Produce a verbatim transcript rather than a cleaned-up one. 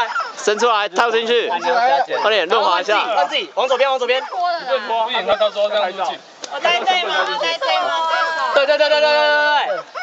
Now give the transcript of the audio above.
伸出来，套进去，快点润滑一下。 按自己，往左边，往左边。 不拖，不影他到时候这样入镜。 我带队吗？我带队吗？ 对对对对对对对对。